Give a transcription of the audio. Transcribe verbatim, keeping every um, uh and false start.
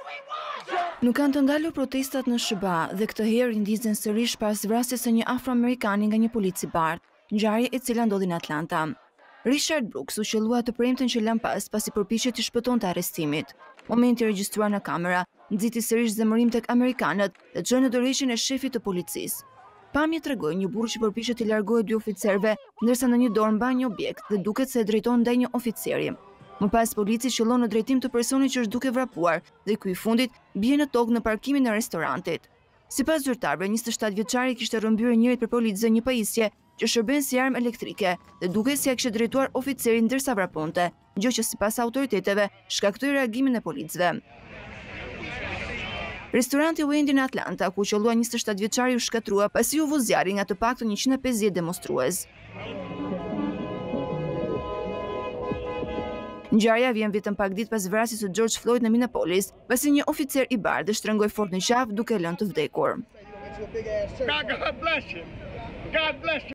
Nuk kanë të ndalur protestat në Sh B A dhe këtë herë rindizen sërish pas vrasjes së një afroamerikani nga një polic i bardhë, ngjarje e cila ndodhi në Atlanta. Richard Brooks u qellua të premten që lan pas pasi përpiqej të shpëtonte arrestimit. Momenti regjistruar në kamera nxiti sërish zemërim tek amerikanët dhe çoi në dorëheqjen e shefit të policisë. Pamje tregoi një burrë që përpiqej të largohej dy oficerëve, ndërsa në një dorë mban një objekt dhe duket se e drejton ndaj një oficeri. Më pas polici qëllon në drejtim të personit që është duke vrapuar dhe ky i fundit bie në tokë në parkimin e restorantit. Sipas zyrtarëve, njëzet e shtatë vjeçari kishte rrëmbyer njërit për policë një pajisje që shërben si armë elektrike dhe duket se si ja kishte drejtuar oficerin ndërsa vraponte, gjë që sipas autoriteteve shkaktoi reagimin e policëve. Restoranti Wendy në Atlanta, ku qellua njëzet e shtatë vjeçari u shkatrua pasi u vu zjarri nga të paktën njëqind e pesëdhjetë demonstrues. Ngjarja vjen vetëm pak ditë pas vrasjes së George Floyd në Minneapolis, pasi një oficer i bardhë shtrëngoi fort në qafë duke lënë të vdekur.